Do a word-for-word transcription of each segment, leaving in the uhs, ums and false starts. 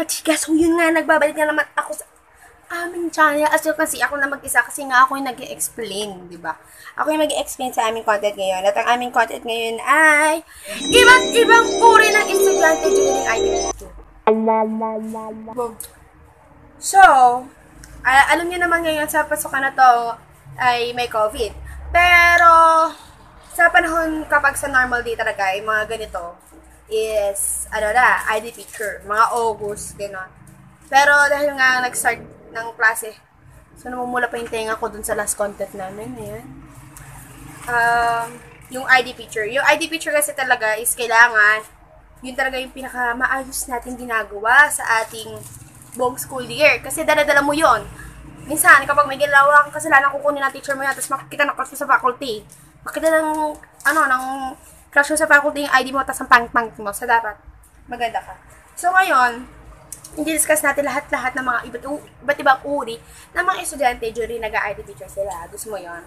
chika, so yun nga, nagbabalik na naman ako sa aming channel. As you can see, ako na mag-isa kasi nga ako yung nag-i-explain, di ba? Ako yung mag-i-explain sa aming content ngayon. At ang aming content ngayon ay iba't ibang uri ng estudyante during I D P. So, uh, alam niyo naman ngayon sa pasukan na to ay may COVID. Pero, sa panahon kapag sa normal day talaga, ay mga ganito, is, ano na, I D picture, mga August, gano'n. Pero dahil nga nag-start ng klase, so namumula pa yung tenga ko dun sa last content namin, ayan. Um, yung I D picture. Yung I D picture kasi talaga is kailangan, yun talaga yung pinaka-maayos natin ginagawa sa ating buong school year. Kasi dala-dala mo yun. Minsan, kapag may ginawa kang kasalanan, kukunin ng teacher mo yan, tapos makikita ng crush mo sa faculty. Makikita ng, ano, ng crush mo sa faculty yung I D mo, tapos ang pangit-pangit mo. So, dapat, maganda ka. So, ngayon, i-discuss natin lahat-lahat ng mga iba't, iba't ibang uri ng mga estudyante during nag-I D picture sila. Gusto mo yon?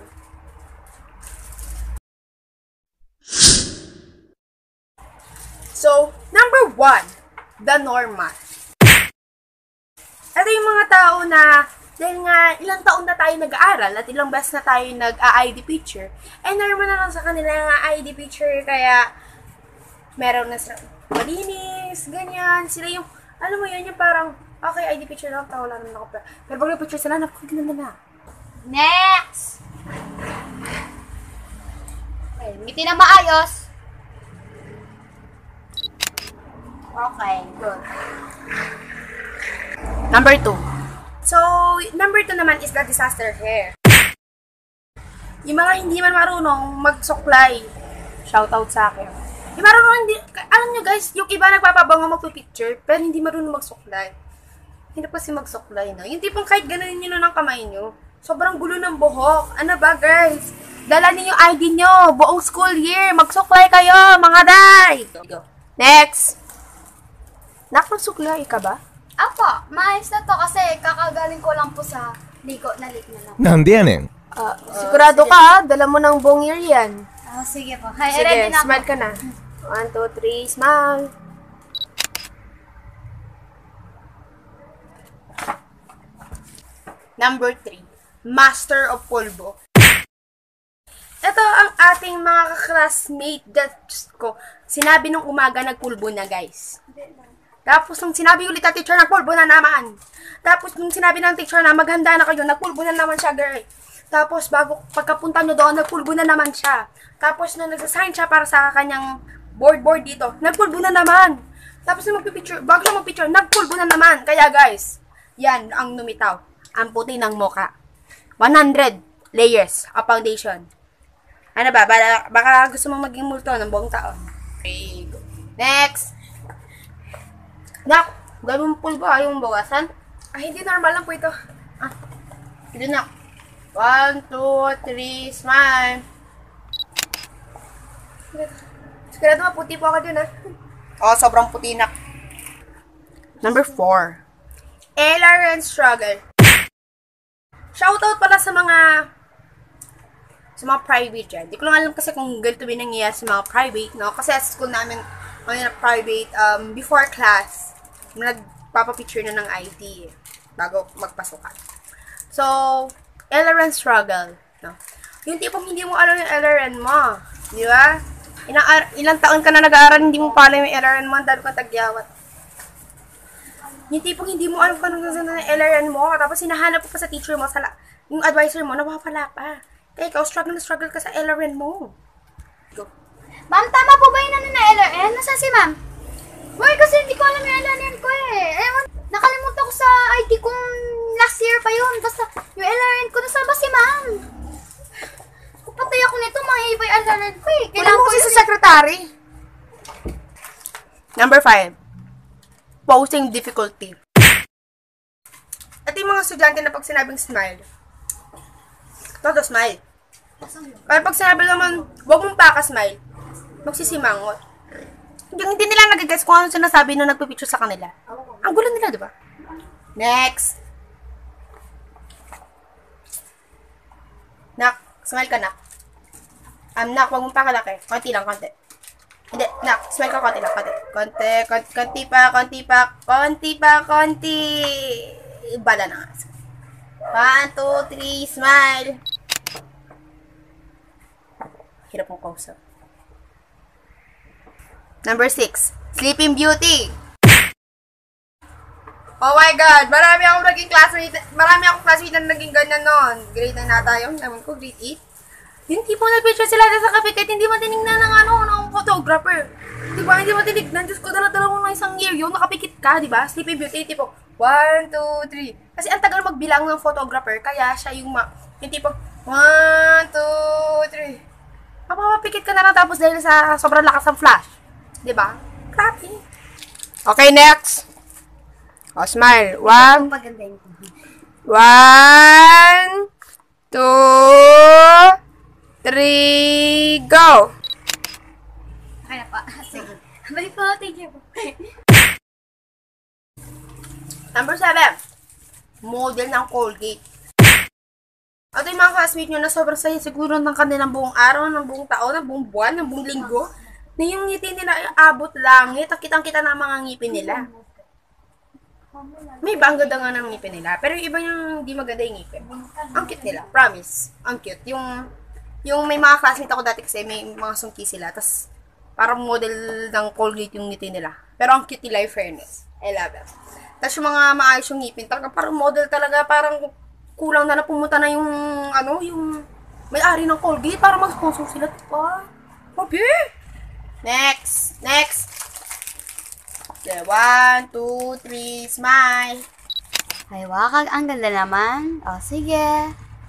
So, number one, the normal. Ito yung mga tao na, dahil nga ilang taon na tayo nag-aaral at ilang beses na tayo nag-I D picture, eh normal na lang sa kanila nga I D picture, kaya meron na sa malinis, ganyan. Sila yung, alam mo yun, yung parang, okay, I D picture lang, tao lang naman ako. Pero pag nag-picture sila, napakaganda na. Next! Okay, ngiti na maayos. Okay, good. Number two. So, number two naman is the disaster hair. Yung mga hindi man marunong magsuklay, shoutout sa akin. Yung marunong hindi, alam nyo guys, yung iba nagpapabango magpipicture, pero hindi marunong magsuklay. Hindi pa si magsuklay, no? Yung tipong kahit gano'n nyo ng kamay nyo, sobrang gulo ng buhok. Ano ba guys? Dala niyo yung I D nyo, buong school year, magsuklay kayo, mga day! Next! Nakapagsuklay ka ba? Apo, maayos na to kasi kakagaling ko lang po sa ligo na lik na lang. Nandiyan Uh, sigurado ka ha? Dala mo ng buong year yan. Ah, sige po. Hay, Sige, ready na smile ako. ka na. One, two, three, smile. Number three, master of pulbo. Ito ang ating mga classmate that ko. Sinabi nung umaga nagpulbo na guys. Tapos nung sinabi ulit ang teacher, nagpulbo na naman. Tapos nung sinabi ng teacher na maghanda na kayo, nagpulbo na naman siya girl. Tapos bago pagkapunta nyo doon, nagpulbo na naman siya. Tapos nung nag-assign siya para sa kanyang board-board dito, nagpulbo na naman. Tapos nung magpipicture, bago siya magpicture, nagpulbo na naman. Kaya guys, yan ang numitaw. Ang puti ng mocha. one hundred layers of foundation. Ano ba? Baka, baka gusto mong maging multo ng buong taon. Okay, go. Next. Nak, gawin mo pulbo, ayaw mong bawasan? Ay, hindi normal lang po ito. Ah, ito na. One, two, three, smile. Sigurado maputi po ako dun, ha? Oo, sobrang puti na. Number four. Ella and struggle. Shoutout pala sa mga sa mga private dyan. Di ko lang alam kasi kung ganito ba nangyayari sa mga private, no? Kasi sa school namin, mga na private, um, before class, nagpapapicture na ng I D bago magpasukan. So, L R N struggle, no? Yung tipong hindi mo alam yung L R N mo, di ba? Ilang, ilang taon ka na nag-aaral, hindi mo pa alam yung L R N mo, ang dami kang tagyawat. Yung tipong hindi mo alam kung ano na L R N mo, tapos hinahanap ko pa sa teacher mo, sa yung advisor mo, nawawala pa. Kaya ikaw, struggle na struggle ka sa L R N mo. Go. Ma'am, tama po ba yun ano na L R N? Nasaan si ma'am? Boy, kasi hindi ko alam yung L R N ko eh. Ewan, nakalimutan ko sa I D kong last year pa yun. Basta yung L R N ko, nasaan ba si ma'am? Kung patay ako nito, mahihiba yung L R N ko eh. Kailangan ko si secretary. Number five. Posing difficulty. At yung mga estudyante na pag sinabing smile, todo smile. Pero pag sinabi naman, huwag mong paka-smile, magsisimangot. Yung hindi nila nag-guess kung ano sinasabi nung nagpipicture sa kanila. Ang gulo nila, di ba? Next. Nak, smile ka, nak. Um, nak, huwag mong pakalaki. Konti lang, konti. Hindi, nak, smile ka konti lang, konti. Konti, konti, konti pa, konti pa, konti pa, konti. Bala na nga. One, two, three, smile. Hirap mong kausap. Number six, Sleeping Beauty. Oh my God, marami akong naging classmate, marami akong classmate na naging ganyan noon. Grade nine na tayo, naman ko, grade eight. Yung tipo na picture sila sa kape kahit hindi matinignan ng ano, ng photographer. Diba, hindi matinignan. Diyos ko, dala-dala ko ng isang year yun, nakapikit ka, diba? Sleeping Beauty, tipo, one, two, three. Kasi ang tagal magbilang ng photographer, kaya siya yung, ma yung tipo, one, two, three. Mapapapikit ka na lang tapos dahil sa sobrang lakas ng flash. Diba? Grabe. Okay, next. O, smile. One, one, two, three, go! Okay na pa. Sige. Balik po, thank you po. Number seven. Model ng Colgate. Ito yung mga classmate nyo na sobrang saya siguro ng kanilang buong araw, ng buong taon, ng buong buwan, ng buong linggo. Na yung ngiti nila ay abot langit. Kitang-kita na ang mga ngipin nila. May iba ang ganda nga ng ngipin nila. Pero yung iba yung hindi maganda yung ngipin. Ang cute nila. Promise. Ang cute. Yung, yung may mga classmate ako dati kasi may mga sungki sila. Tapos parang model ng Colgate yung ngiti nila. Pero ang cute nila yung fairness. I love it. Tapos yung mga maayos yung ngipin. Talaga parang model talaga. Parang kulang na na pumunta na yung ano, yung may-ari ng Colgate para mag-sponsor sila. Diba? Okay. Next. Next. Okay, one, two, three, smile. Ay, wakag. Ang ganda naman. O, sige.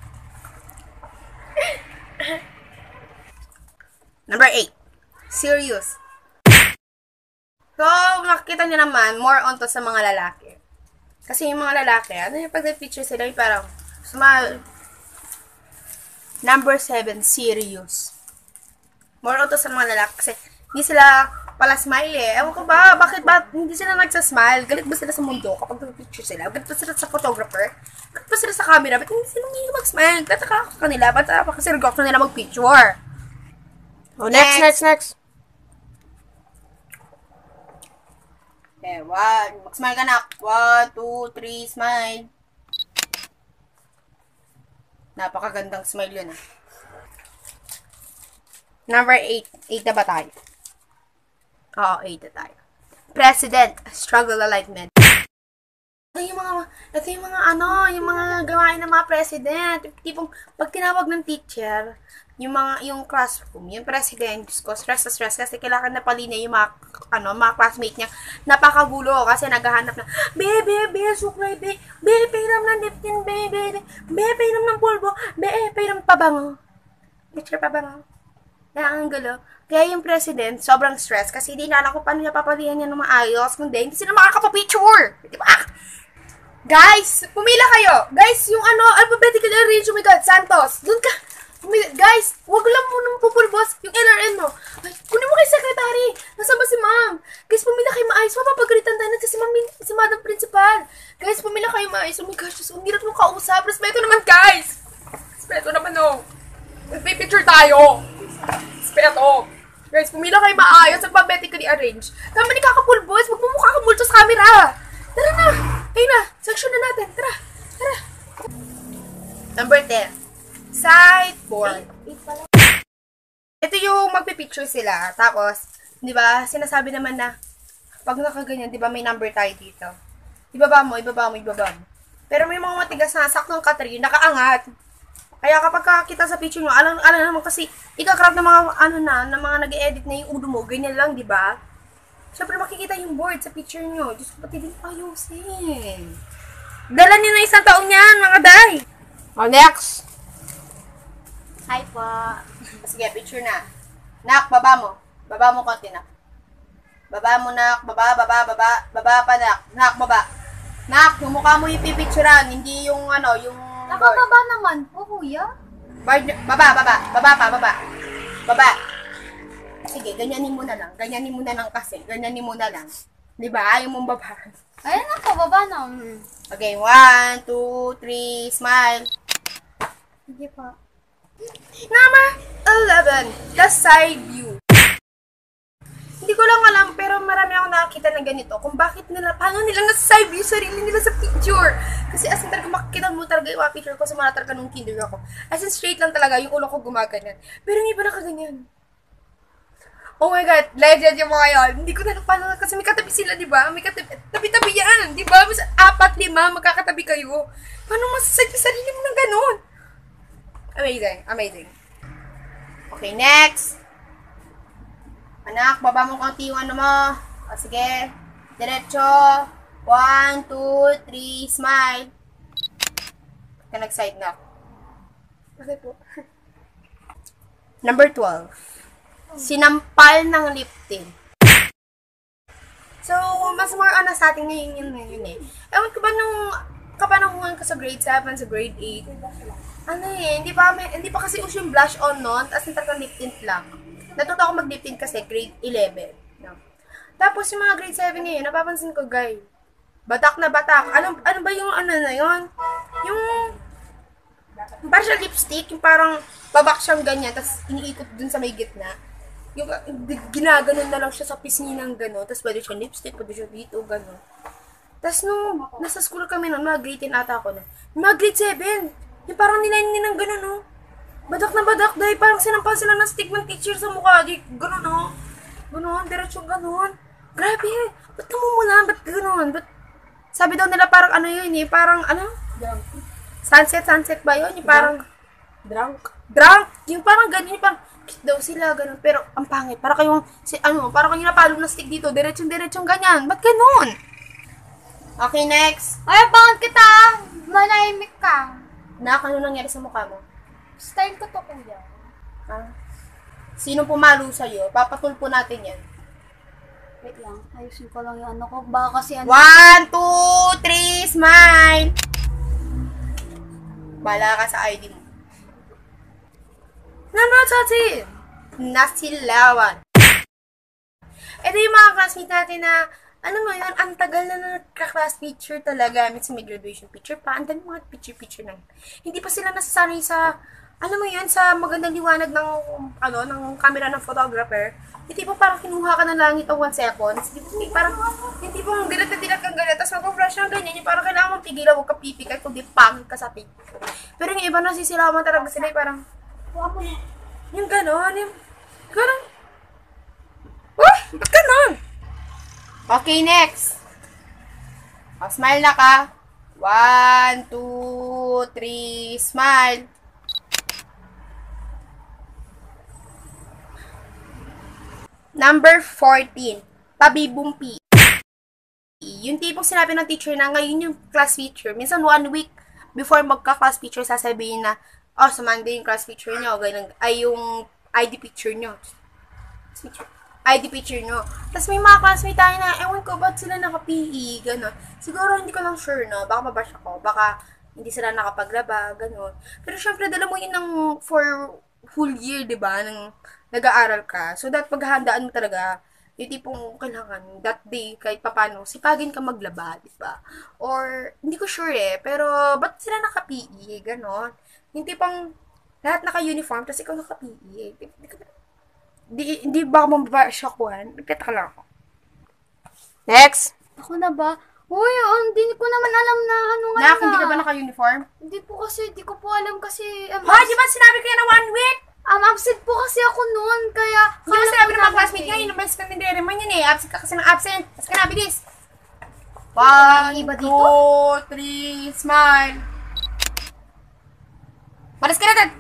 Number eight. Serious. So, makikita nyo naman, more on to sa mga lalaki. Kasi yung mga lalaki, ano yung pag-picture sila, yung parang, smile. Number seven, serious. More on to sa mga lalaki. Kasi, hindi sila pala smile eh. Ewan ko ba, bakit ba hindi sila nagsasmile? Galit ba sila sa mundo kapag nag-picture sila? Galit ba sila sa photographer? Galit ba sila sa camera? Ba't hindi sila hindi mag-smile? Tataka ako kanila. Ba't uh, kasi gusto nila mag-picture? Oh, next, next, next. Okay, one. Mag-smile ka na. One, two, three, smile. Napakagandang smile yun ah. Number eight. Eight na ba tayo? Oo, eight na tayo. President, struggle alike men. Ito yung mga, ito yung mga ano, yung mga gawain ng mga president. Tipong, pag tinawag ng teacher, yung mga, yung classroom, yung president, Diyos ko, stress na stress kasi kailangan na palinya yung mga, ano, mga classmate niya. Napakagulo kasi naghahanap na, be, be, be, suklay, be, be, pairam ng liptin, be, be, be, pairam ng pulbo, be, pairam pabango. Teacher pabango. Kaya ang gulo. Kaya yung president, sobrang stress kasi hindi na alam kung paano niya papalihan niya ng maayos, kundi hindi sila makakapapicture. Diba? Guys, pumila kayo. Guys, yung ano, alphabetical arrange, oh my God, Santos. Doon ka. Pumila. Guys, wag lang mo nang pupulbos yung L R N mo. Ay, kunin mo kay secretary. Nasaan ba si ma'am? Guys, pumila kayo maayos. Mapapagalitan tayo kasi ma'am, si madam principal. Guys, pumila kayo maayos. Oh my gosh, ang hirap mo kausap. Respeto naman, guys. Respeto naman, oh. Nagpipicture tayo. Respeto. Guys, pumila kayo maayos. Alphabetically arrange. Tama ni kakapulbos. Huwag mo mukha ka multo sa camera. Tara na. Kayo na. Section na natin. Tara. Tara. Number ten. Sideboard. Ito yung magpipicture sila. Tapos, di ba, sinasabi naman na, pag nakaganyan, di ba, may number tayo dito. Ibaba mo, ibaba mo, ibaba mo. Pero may mga matigas na saktong katri, nakaangat. Kaya kapag kita sa picture mo, alam, alam naman kasi, ikakrap ng mga, ano na, ng mga nag-edit na yung ulo mo, ganyan lang, di ba? Siyempre makikita yung board sa picture nyo. Diyos ko, pati din ayusin. Dala nyo na isang taon yan, mga day. Oh, next. Hi po. Sige, picture na. Nak, baba mo. Baba mo konti, nak. Baba mo, nak. Baba, baba, baba. Baba pa, nak. Nak, baba. Nak, yung mukha mo yung pipicturean, hindi yung, ano, yung... Nakababa naman po, kuya. Board, baba, baba. Baba pa, baba. Baba. Sige, ganyanin mo na lang. Ganyanin mo na lang kasi. Ganyanin mo na lang. Diba? Ayaw mong baba. Ayan na po, baba na. Okay, one, two, three, smile. Sige po. Number eleven, the side view. Hindi ko lang alam, pero marami akong nakakita na ganito. Kung bakit nila, paano nila nasasabi yung sarili nila sa picture. Kasi as in talaga, makikita mo talaga yung mga picture ko sa mga talaga nung kinder ako. As in straight lang talaga, yung ulo ko gumaganyan. Pero yung iba nakaganyan. Oh my God, legend yung mga yun. Hindi ko na lang paano, kasi may katabi sila, di ba? May katabi, tabi-tabi yan, di ba? Mas apat, lima, magkakatabi kayo. Paano masasabi yung sarili mo ng ganun? Amazing, amazing. Okay, next. Anak, baba mo konti yung ano mo. O, sige. Diretso. One, two, three, smile. Ka nag-side na. Okay po. Number twelve. Sinampal ng lip tint. So, mas more on na sa atin ngayon yun, yun eh. Ewan ko ba nung kapanahungan ko sa grade seven, sa grade eight, ano eh, hindi pa, hindi pa kasi uso yung blush on nun, tapos yung lip tint lang. Natuto ako mag-lip tint kasi grade eleven. No? Tapos yung mga grade seven ngayon, napapansin ko, guys, batak na batak. Ano, ano ba yung ano na yun? Yung, yung parang siya lipstick, yung parang babak siyang ganyan, tapos iniikot dun sa may gitna. Yung ginaganon na lang siya sa pisngi ng gano'n, tapos pwede siya lipstick, pwede siya dito, gano'n. Tapos nung nasa school kami nun, mga grade ten ata ako na, mga grade seven, yung parang nilayin nilang gano'n, no? Badak na badak, dahil parang sinampal sila ng stick ng teacher sa mukha, di gano'n, no? Gano'n, diretsyo gano'n. Grabe, ba't namumulan, ba't gano'n? Ba't... Sabi daw nila parang ano yun, eh, parang ano? Drunk. Sunset, sunset ba yun? Yung parang... Drunk. Drunk! Yung parang gano'n, yung parang... Cute daw sila, gano'n. Pero, ang pangit. Para kayong, si, ano, para kayong napalo na stick dito. Diretsong-diretsong ganyan. Ba't gano'n? Okay, next. Ay, bakit kita? Manahimik ka. Nak, ano nangyari sa mukha mo? Style ko to, kuya. Ha? Sino pumalo sa'yo? Papatulpo natin yan. Wait lang. Ayusin ko lang yung ano ko. Baka kasi ano. One, two, three, smile! Bala ka sa I D mo. Number thirteen. Nasilawan. Ito yung mga classmate natin na, ano mo yun, ang tagal na nagka-class picture talaga. Minsan may graduation picture pa. Ang dami mga picture-picture na. Hindi pa sila nasasanay sa, ano mo yun, sa magandang liwanag ng, ano, ng camera ng photographer. Hindi po parang kinuha ka ng langit o one seconds. Hindi parang, hindi po dilat na dilat kang ganyan. Tapos mag-flash ng ganyan. Yung parang kailangan mong pigilan, huwag ka pipikay, kundi pangit ka sa picture. Pero yung iba nasisilawan talaga sila, parang, yung gano'n, yung, gano'n. Oh, ba't gano'n? Okay, next. O, smile na ka. One, two, three, smile. Number fourteen. Pabibumpi. Yung tipong sinabi ng teacher na ngayon yung class picture. Minsan one week before magka-class picture, sasabihin na, oh, sa Monday yung class picture nyo, ganun, ay yung I D picture nyo. I D picture nyo. Tapos may mga classmate tayo na, ewan ko, ba't sila naka-P E, gano'n. Siguro hindi ko lang sure, no? Baka mabash ako. Baka hindi sila nakapaglaba, gano'n. Pero syempre, dala mo yun ng for full year, di ba? Nang nag-aaral ka. So, that paghahandaan mo talaga, yung tipong kailangan, that day, kahit papano, sipagin ka maglaba, di ba? Or, hindi ko sure eh, pero ba't sila naka-P E, gano'n. Yung tipong, lahat naka-uniform, tapos ikaw naka-P E. Di, di, di, di ba ako mabasyakuhan? Nagtataka lang ako. Next! Ako na ba? Uy, oh, hindi ko naman alam na ano nga Nak, hindi ka ba naka-uniform? Hindi po kasi, hindi ko po alam kasi... Um, Ha, di ba sinabi ko yan na one week? Um, absent po kasi ako noon, kaya... Hindi ba sinabi ng mga classmate ngayon, yung best kandidere man yun eh. Absent ka kasi ng absent. Tapos ka na, bilis. One, iba dito? two, three, smile. Malas ka na dad.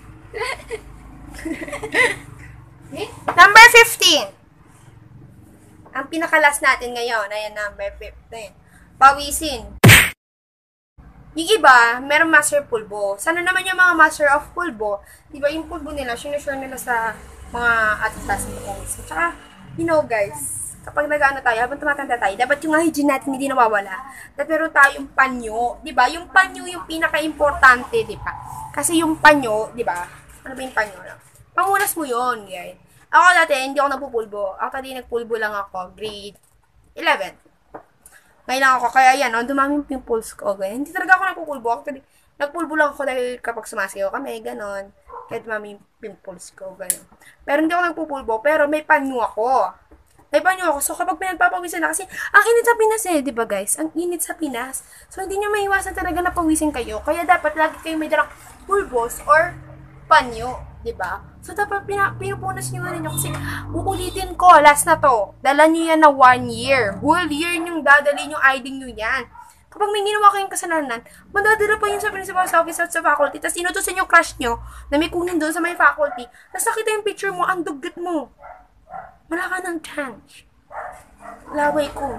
Number fifteen. Ang pinakalas natin ngayon, ayan, number fifteen. Pawisin. Yung iba, meron master pulbo. Sana naman yung mga master of pulbo, di ba yung pulbo nila, sinusure nila sa mga ating classmates ko. So, tsaka, you know guys, kapag nag-ano tayo, habang tumatanda tayo, dapat yung hygiene natin hindi nawawala. Dapat meron tayong panyo, di ba? Yung panyo yung pinaka-importante, di ba? Kasi yung panyo, di ba? Ano ba yung panyo lang? Pangunas mo yun, guys. Ako dati, hindi ako napupulbo. Ako dati nagpulbo lang ako, grade eleven. Ngayon lang ako, kaya yan, oh, dumami yung pimples ko, ganyan. Hindi talaga ako nagpupulbo. Actually, nagpulbo lang ako dahil kapag sumasayaw kami, ganon. Kaya dumami yung pimples ko, ganyan. Pero hindi ako nagpupulbo, pero may panyo ako. Typean nyo ako. So, kapag pinagpapawisan na, kasi ang init sa Pinas eh, di ba guys? Ang init sa Pinas. So, hindi nyo maiwasan talaga na pawisin kayo. Kaya dapat lagi kayo may dalang pulbos or panyo, di ba? So, dapat pina, pinupunas nyo rin nyo kasi uulitin ko, last na to. Dala nyo yan na one year. Whole year nyo dadali yung I D nyo yan. Kapag may ginawa kayong kasalanan, madadala pa yun sa principal's office at sa faculty. Tapos inutusan yung crush nyo na may kunin doon sa may faculty. Tapos nakita yung picture mo, ang dugyot mo. Wala ka ng chance. Laway ko.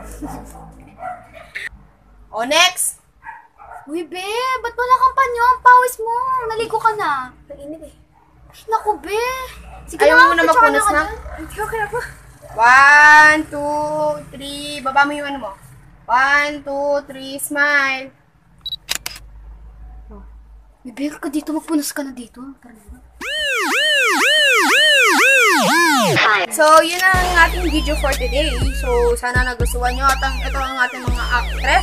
O, next! Uy, be, ba't wala kang panyo? Ang pawis mo. Naligo ka na. Nainit eh. Ay, naku, be. Sige Ayaw na, mo na picture magpunas ka na? dyan. Okay, okay ako. One, two, three. Baba mo yung ano mo. One, two, three, smile. Bebe, ka dito, magpunas ka na dito. So, yun ang ating video for today. So, sana nagustuhan nyo. At ang, ito ang ating mga actress.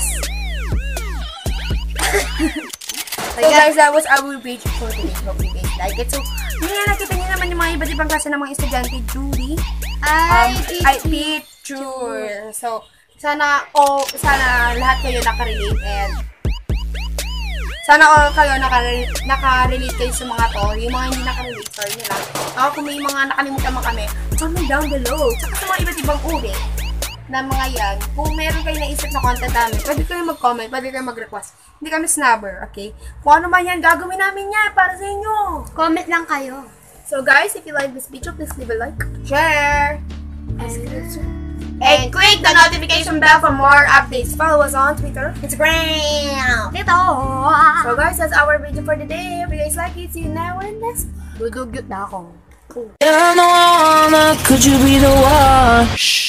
So, guys, that was our video for today. Hope you guys like it. So, yun nga, nakita nyo naman yung mga iba't ibang klase ng mga estudyante. Julie. Ay, Um, ay, picture. So, sana, o, oh, sana lahat kayo nakarelate and sana all kayo nakarelate, nakarelate kayo sa mga to. Yung mga hindi nakarelate, sorry nyo lang. Ako, kung may mga nakalimutan mo kami, comment down below. Tsaka sa mga iba't ibang uri na mga yan, kung meron kayo naisip na content namin, pwede kayo mag-comment, pwede kayo mag-request. Hindi kami snubber, okay? Kung ano man yan, gagawin namin yan para sa inyo. Comment lang kayo. So guys, if you like this video, please leave a like, share, and click the notification bell for more updates. Follow us on Twitter, Instagram. Dito. So guys, that's our video for today. If you guys like it, see you now and next. Dudugyot na ako. Could you be the one?